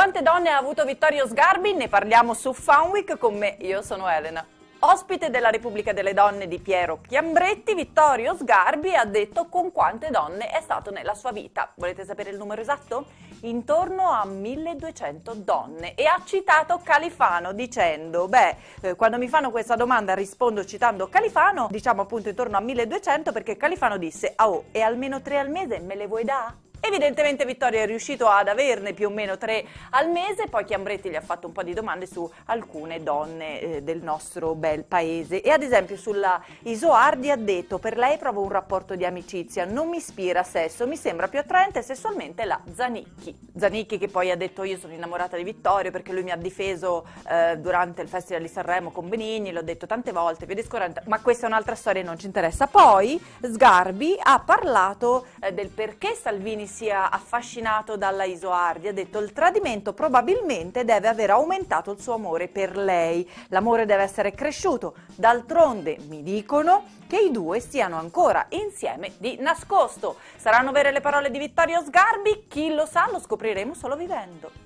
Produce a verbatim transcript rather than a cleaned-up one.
Quante donne ha avuto Vittorio Sgarbi? Ne parliamo su Fun Week con me, io sono Elena. Ospite della Repubblica delle Donne di Piero Chiambretti, Vittorio Sgarbi ha detto con quante donne è stato nella sua vita. Volete sapere il numero esatto? Intorno a milleduecento donne, e ha citato Califano dicendo, beh, eh, quando mi fanno questa domanda rispondo citando Califano, diciamo appunto intorno a milleduecento, perché Califano disse, ah oh, e almeno tre al mese me le vuoi dare? Evidentemente Vittorio è riuscito ad averne più o meno tre al mese, poi Chiambretti gli ha fatto un po' di domande su alcune donne eh, del nostro bel paese, e ad esempio sulla Isoardi ha detto: per lei provo un rapporto di amicizia, non mi ispira a sesso, mi sembra più attraente sessualmente la Zanicchi. Zanicchi che poi ha detto: io sono innamorata di Vittorio perché lui mi ha difeso eh, durante il Festival di Sanremo con Benigni, l'ho detto tante volte, via discorrendo, ma questa è un'altra storia e non ci interessa. Poi Sgarbi ha parlato eh, del perché Salvini sia affascinato dalla Isoardi, ha detto: il tradimento probabilmente deve aver aumentato il suo amore per lei, l'amore deve essere cresciuto, d'altronde mi dicono che i due stiano ancora insieme di nascosto. Saranno vere le parole di Vittorio Sgarbi? Chi lo sa, lo scopriremo solo vivendo.